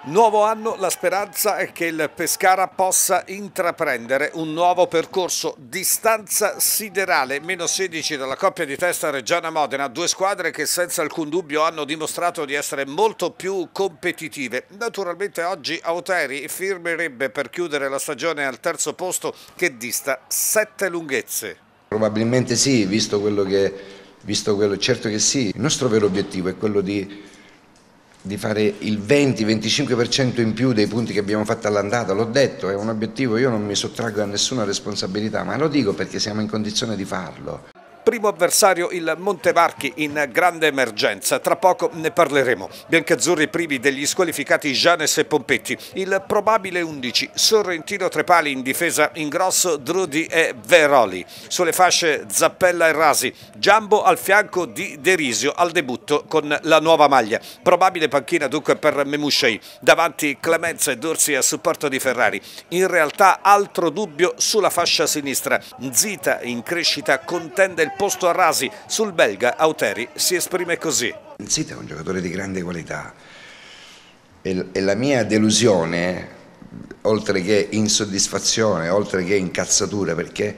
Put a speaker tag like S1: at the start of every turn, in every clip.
S1: Nuovo anno, la speranza è che il Pescara possa intraprendere un nuovo percorso. Distanza siderale, meno 16 dalla coppia di testa Reggiana-Modena, due squadre che senza alcun dubbio hanno dimostrato di essere molto più competitive. Naturalmente oggi Auteri firmerebbe per chiudere la stagione al terzo posto che dista 7 lunghezze.
S2: Probabilmente sì, visto quello, certo che sì. Il nostro vero obiettivo è quello di fare il 20-25% in più dei punti che abbiamo fatto all'andata, l'ho detto, è un obiettivo, io non mi sottraggo a nessuna responsabilità, ma lo dico perché siamo in condizione di farlo.
S1: Primo avversario il Montevarchi in grande emergenza, tra poco ne parleremo. Biancazzurri privi degli squalificati Gianes e Pompetti, il probabile 11, Sorrentino Trepali in difesa Ingrosso, Drudi e Veroli. Sulle fasce Zappella e Rasi, Giambo al fianco di Derisio al debutto con la nuova maglia. Probabile panchina dunque per Memushei, davanti Clemenza e Dorsi a supporto di Ferrari. In realtà altro dubbio sulla fascia sinistra, Zita in crescita contende il posto a Rasi, sul belga Auteri si esprime così.
S2: Zita è un giocatore di grande qualità e la mia delusione, oltre che insoddisfazione, oltre che incazzatura, perché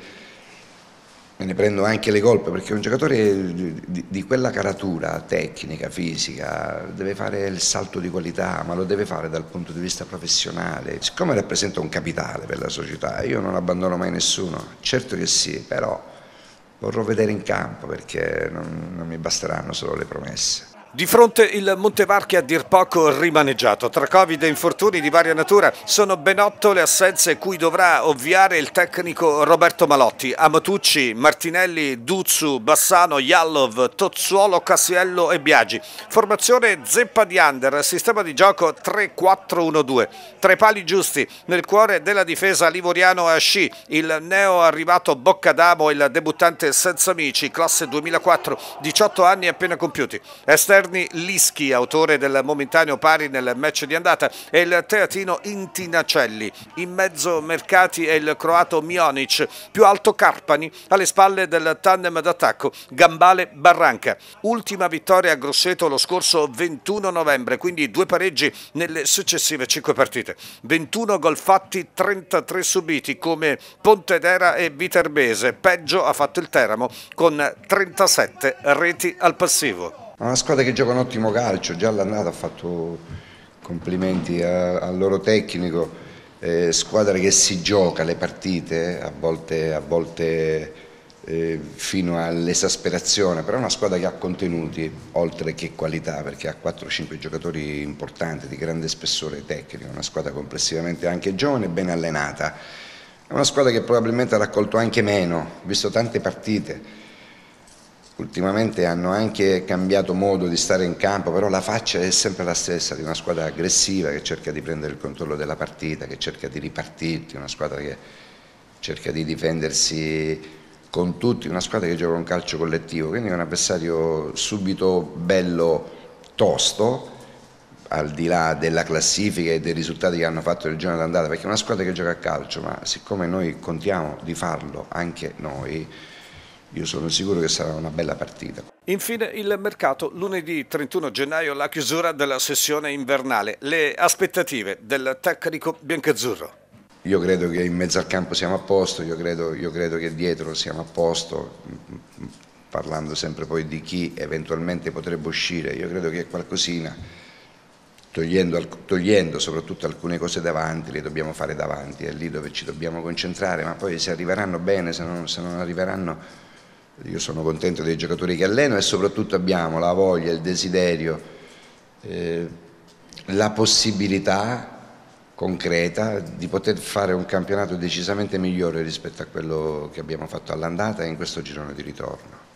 S2: me ne prendo anche le colpe, perché un giocatore di quella caratura tecnica, fisica, deve fare il salto di qualità, ma lo deve fare dal punto di vista professionale. Siccome rappresenta un capitale per la società, io non abbandono mai nessuno, certo che sì, però vorrò vedere in campo perché non mi basteranno solo le promesse.
S1: Di fronte il Montevarchi a dir poco rimaneggiato. Tra Covid e infortuni di varia natura sono ben 8 le assenze cui dovrà ovviare il tecnico Roberto Malotti. Amatucci, Martinelli, Duzzu, Bassano, Jallov, Tozzuolo, Cassiello e Biagi. Formazione zeppa di under, sistema di gioco 3-4-1-2. Tre pali giusti nel cuore della difesa livoriano Asci, il neo arrivato Boccadamo, il debuttante senza amici, classe 2004, 18 anni appena compiuti. Esterni Lischi, autore del momentaneo pari nel match di andata, e il teatino Intinacelli. In mezzo mercati è il croato Mionic, più alto Carpani, alle spalle del tandem d'attacco Gambale-Barranca. Ultima vittoria a Grosseto lo scorso 21 novembre, quindi 2 pareggi nelle successive 5 partite. 21 gol fatti, 33 subiti come Pontedera e Viterbese. Peggio ha fatto il Teramo con 37 reti al passivo.
S2: Una squadra che gioca un ottimo calcio, già all'andata ha fatto complimenti al loro tecnico, squadra che si gioca le partite, a volte fino all'esasperazione, però è una squadra che ha contenuti oltre che qualità, perché ha 4-5 giocatori importanti di grande spessore tecnico, una squadra complessivamente anche giovane e ben allenata, è una squadra che probabilmente ha raccolto anche meno, visto tante partite. Ultimamente hanno anche cambiato modo di stare in campo, però la faccia è sempre la stessa, di una squadra aggressiva che cerca di prendere il controllo della partita, che cerca di ripartirti, una squadra che cerca di difendersi con tutti, una squadra che gioca un calcio collettivo, quindi è un avversario subito bello tosto, al di là della classifica e dei risultati che hanno fatto il giorno d'andata, perché è una squadra che gioca a calcio, ma siccome noi contiamo di farlo anche noi, io sono sicuro che sarà una bella partita.
S1: Infine il mercato, lunedì 31 gennaio la chiusura della sessione invernale. Le aspettative del tecnico biancazzurro?
S2: Io credo che in mezzo al campo siamo a posto, io credo che dietro siamo a posto, parlando sempre poi di chi eventualmente potrebbe uscire, io credo che qualcosina, togliendo soprattutto alcune cose davanti, le dobbiamo fare davanti, è lì dove ci dobbiamo concentrare, ma poi se arriveranno bene, se non arriveranno... Io sono contento dei giocatori che alleno e soprattutto abbiamo la voglia, il desiderio, la possibilità concreta di poter fare un campionato decisamente migliore rispetto a quello che abbiamo fatto all'andata e in questo girone di ritorno.